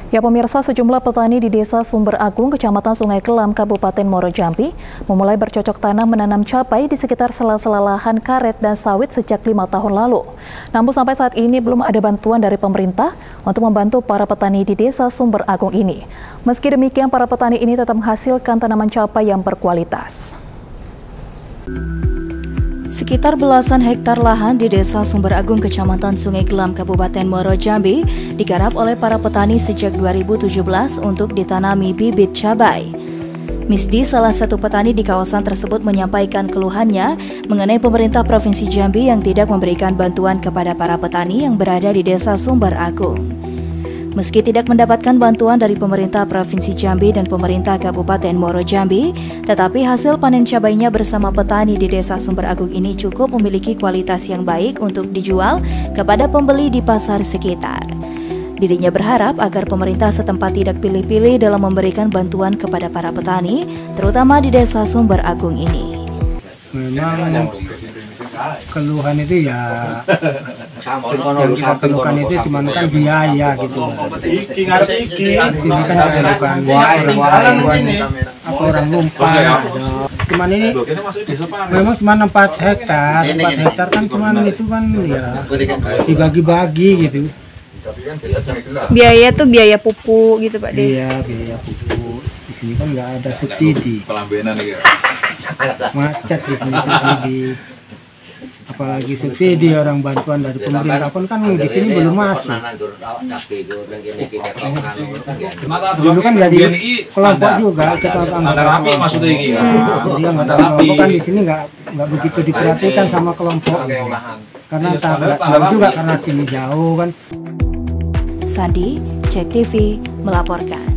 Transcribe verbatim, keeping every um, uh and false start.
Ya pemirsa, sejumlah petani di Desa Sumber Agung, Kecamatan Sungai Kelam, Kabupaten Muaro Jambi, memulai bercocok tanam menanam cabai di sekitar sela-sela lahan karet dan sawit sejak lima tahun lalu. Namun sampai saat ini belum ada bantuan dari pemerintah untuk membantu para petani di Desa Sumber Agung ini. Meski demikian, para petani ini tetap menghasilkan tanaman cabai yang berkualitas. Sekitar belasan hektar lahan di Desa Sumber Agung, Kecamatan Sungai Kelam, Kabupaten Muaro Jambi digarap oleh para petani sejak dua ribu tujuh belas untuk ditanami bibit cabai. Misdi, salah satu petani di kawasan tersebut, menyampaikan keluhannya mengenai pemerintah Provinsi Jambi yang tidak memberikan bantuan kepada para petani yang berada di Desa Sumber Agung. Meski tidak mendapatkan bantuan dari pemerintah Provinsi Jambi dan pemerintah Kabupaten Muaro Jambi, tetapi hasil panen cabainya bersama petani di Desa Sumber Agung ini cukup memiliki kualitas yang baik untuk dijual kepada pembeli di pasar sekitar. Dirinya berharap agar pemerintah setempat tidak pilih-pilih dalam memberikan bantuan kepada para petani, terutama di Desa Sumber Agung ini. Memang keluhan itu ya yang kita keluhkan itu cuma kan biaya gitu. Sini kan kayak bukan orang apa orang numpang. Cuman ini memang cuma empat hektar, empat hektar kan cuma itu kan ya dibagi-bagi gitu. Biaya tuh biaya pupuk gitu Pak De? Iya, biaya pupuk. Di sini kan nggak ada subsidi. Macet di sini subsidi. Apalagi subsidi orang bantuan dari pemerintah pun kan di sini belum masuk. Dulu kan jadi kelompok juga kita anggota kelompok. Dia nggak tahu kelompok kan di sini nggak nggak begitu diperhatikan sama kelompok. Karena tak tahu juga karena sini jauh kan. Sandi, Cek T V melaporkan.